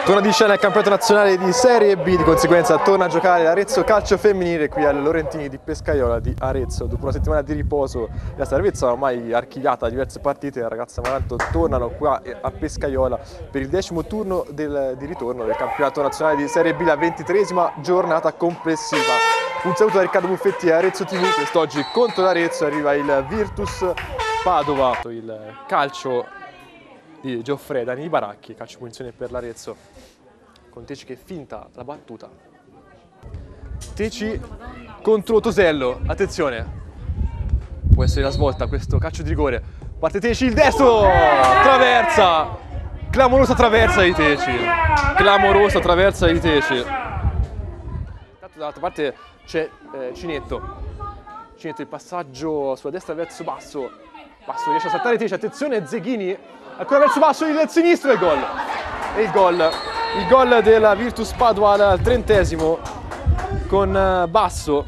Torna di scena il campionato nazionale di Serie B, di conseguenza torna a giocare l'Arezzo Calcio Femminile qui al Lorentini di Pescaiola di Arezzo. Dopo una settimana di riposo la salvezza ormai archiviata da diverse partite, le ragazze Amaranto tornano qua a Pescaiola per il 10° turno di ritorno del campionato nazionale di Serie B, la 23ª giornata complessiva. Un saluto da Riccardo Buffetti e Arezzo TV. Quest'oggi contro l'Arezzo arriva il Virtus Padova, il calcio di Geoffrey Dani Baracchi, calcio punizione per l'Arezzo, con Teci che finta la battuta. Teci contro Tosello, attenzione, può essere la svolta questo calcio di rigore, parte Teci, il destro, traversa, clamorosa traversa di Teci, clamorosa traversa di Teci. Intanto dall'altra parte c'è Cinetto, il passaggio sulla destra verso Basso, Basso riesce a saltare Teci, attenzione Zeghini, ancora verso Basso, il sinistro e il gol. E il gol della Virtus Padova al 30° con Basso.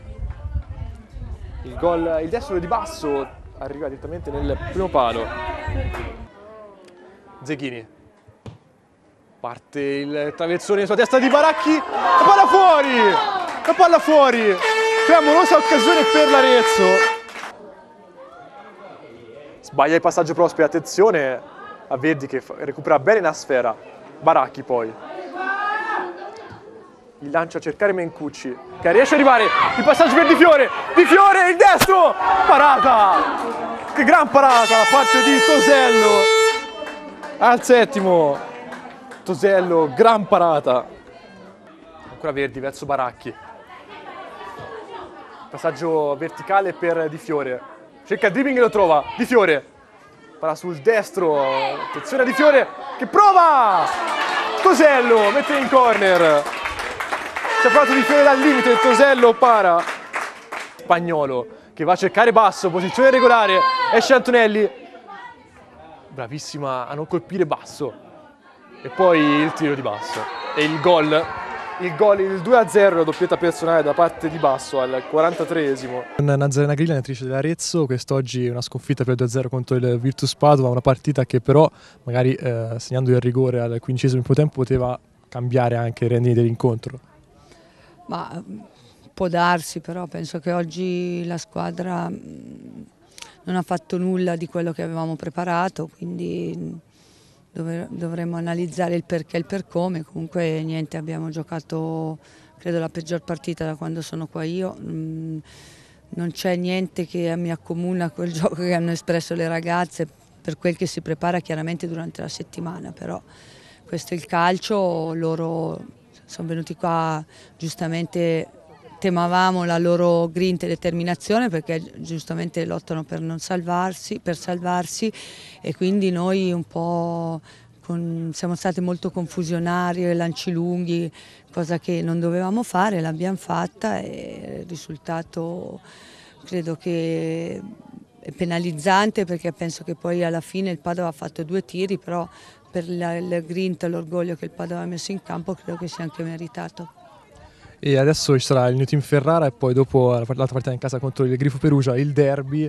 Il destro di Basso arriva direttamente nel primo palo. Zeghini. Parte il traversone sulla testa di Baracchi. La palla fuori! La palla fuori! Clamorosa occasione per l'Arezzo. Sbaglia il passaggio Prosper, attenzione a Verdi che recupera bene la sfera. Baracchi poi. Il lancio a cercare Mencucci che riesce ad arrivare, il passaggio per Di Fiore, il destro, parata! Che gran parata da parte di Tosello al 7°. Tosello, gran parata. Ancora Verdi verso Baracchi. Passaggio verticale per Di Fiore. Cerca il dribbling e lo trova, Di Fiore. Palla sul destro, attenzione a Di Fiore che prova! Tosello mette in corner. Ci ha provato Di Fiore dal limite, Tosello para. Spagnolo che va a cercare Basso, posizione regolare, esce Antonelli. Bravissima a non colpire Basso. E poi il tiro di Basso. E il gol. Il 2-0, la doppietta personale da parte di Basso al 43°. Nazarena Grilli, allenatrice dell'Arezzo, quest'oggi una sconfitta per 2-0 contro il Virtus Padova, una partita che però magari segnando il rigore al 15° primo tempo poteva cambiare anche i rendini dell'incontro. Ma può darsi, però penso che oggi la squadra non ha fatto nulla di quello che avevamo preparato, quindi dovremmo analizzare il perché e il per come. Comunque niente, abbiamo giocato credo la peggior partita da quando sono qua io, non c'è niente che mi accomuna a quel gioco che hanno espresso le ragazze per quel che si prepara chiaramente durante la settimana, però questo è il calcio, loro sono venuti qua giustamente. Temavamo la loro grinta e determinazione perché giustamente lottano per non salvarsi, e quindi noi un po' siamo stati molto confusionari, lanci lunghi, cosa che non dovevamo fare, l'abbiamo fatta e il risultato credo che è penalizzante perché penso che poi alla fine il Padova ha fatto 2 tiri, però per la grinta e l'orgoglio che il Padova ha messo in campo credo che sia anche meritato. E adesso ci sarà il New Team Ferrara e poi dopo l'altra partita in casa contro il Grifo Perugia, il derby.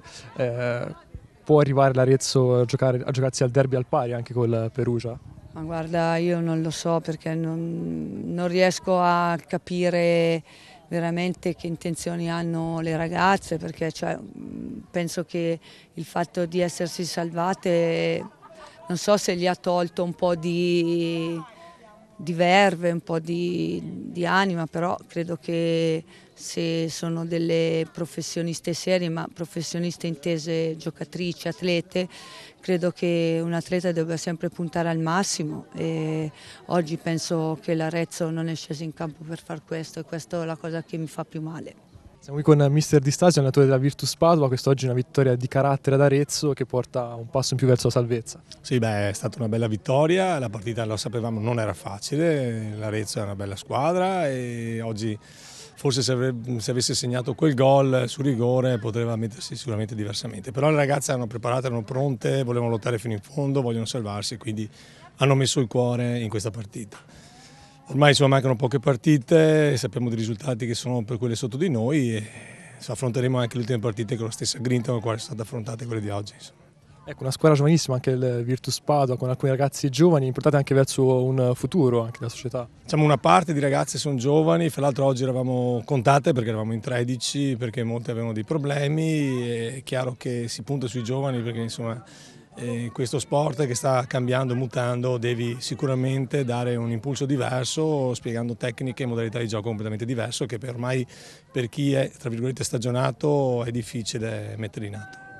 Può arrivare l'Arezzo a giocarsi al derby al pari anche col Perugia? Ma guarda, io non lo so perché non riesco a capire veramente che intenzioni hanno le ragazze, perché penso che il fatto di essersi salvate non so se gli ha tolto un po' di verve, un po' di anima, però credo che se sono delle professioniste serie, ma professioniste intese giocatrici, atlete, credo che un atleta debba sempre puntare al massimo e oggi penso che l'Arezzo non è sceso in campo per far questo e questa è la cosa che mi fa più male. Siamo qui con mister Di Stasio, allenatore della Virtus Padova, quest'oggi una vittoria di carattere ad Arezzo che porta un passo in più verso la salvezza. Sì, è stata una bella vittoria, la partita lo sapevamo non era facile, l'Arezzo è una bella squadra e oggi forse se avesse segnato quel gol sul rigore poteva mettersi sicuramente diversamente, però le ragazze erano preparate, erano pronte, volevano lottare fino in fondo, vogliono salvarsi, quindi hanno messo il cuore in questa partita. Ormai mancano poche partite, sappiamo dei risultati che sono per quelle sotto di noi e affronteremo anche le ultime partite con la stessa grinta con la quale sono state affrontate quelle di oggi. Ecco, una squadra giovanissima, anche il Virtus Padova, con alcuni ragazzi giovani, portati anche verso un futuro anche della società. Diciamo una parte di ragazzi sono giovani, fra l'altro oggi eravamo contate perché eravamo in 13, perché molti avevano dei problemi, è chiaro che si punta sui giovani perché insomma questo sport che sta cambiando, mutando, devi sicuramente dare un impulso diverso, spiegando tecniche e modalità di gioco completamente diverse che ormai per chi è tra virgolette stagionato è difficile mettere in atto.